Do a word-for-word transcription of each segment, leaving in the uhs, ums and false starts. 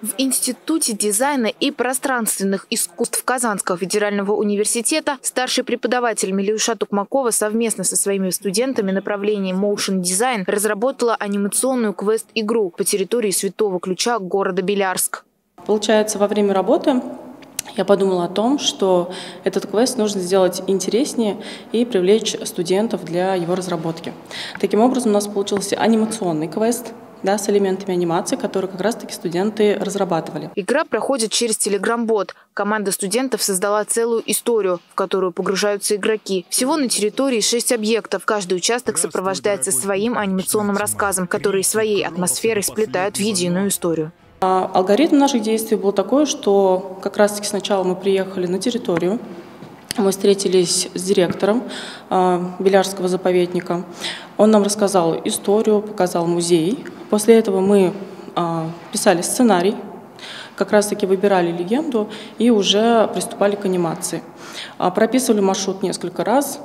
В Институте дизайна и пространственных искусств Казанского федерального университета старший преподаватель Милюша Тукмакова совместно со своими студентами направления Motion Design разработала анимационную квест-игру по территории Святого Ключа города Белярск. Получается, во время работы я подумала о том, что этот квест нужно сделать интереснее и привлечь студентов для его разработки. Таким образом, у нас получился анимационный квест, да, с элементами анимации, которые как раз-таки студенты разрабатывали. Игра проходит через телеграм-бот. Команда студентов создала целую историю, в которую погружаются игроки. Всего на территории шесть объектов. Каждый участок сопровождается своим анимационным рассказом, который своей атмосферой сплетают в единую историю. Алгоритм наших действий был такой, что как раз-таки сначала мы приехали на территорию, мы встретились с директором э, Белярского заповедника. Он нам рассказал историю, показал музей. После этого мы э, писали сценарий, как раз-таки выбирали легенду и уже приступали к анимации. Э, прописывали маршрут несколько раз.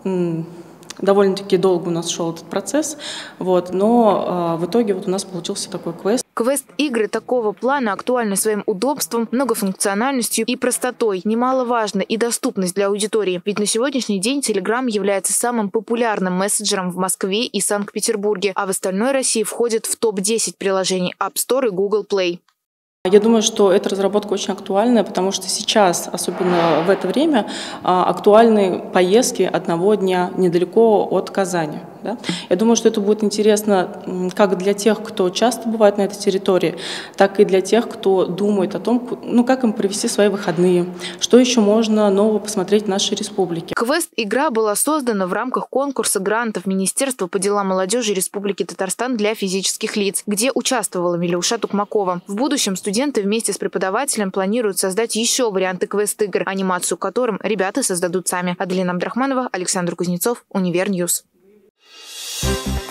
Довольно-таки долго у нас шел этот процесс, вот, но э, в итоге вот у нас получился такой квест. Квест-игры такого плана актуальны своим удобством, многофункциональностью и простотой. Немаловажна и доступность для аудитории. Ведь на сегодняшний день Telegram является самым популярным мессенджером в Москве и Санкт-Петербурге, а в остальной России входит в топ десять приложений App Store и Google Play. Я думаю, что эта разработка очень актуальная, потому что сейчас, особенно в это время, актуальны поездки одного дня недалеко от Казани. Да? Я думаю, что это будет интересно как для тех, кто часто бывает на этой территории, так и для тех, кто думает о том, ну, как им провести свои выходные, что еще можно нового посмотреть в нашей республике. Квест-игра была создана в рамках конкурса грантов Министерства по делам молодежи Республики Татарстан для физических лиц, где участвовала Милюша Тукмакова. В будущем студенты вместе с преподавателем планируют создать еще варианты квест-игр, анимацию которым ребята создадут сами. Аделина Абдрахманова, Александр Кузнецов, Универньюз.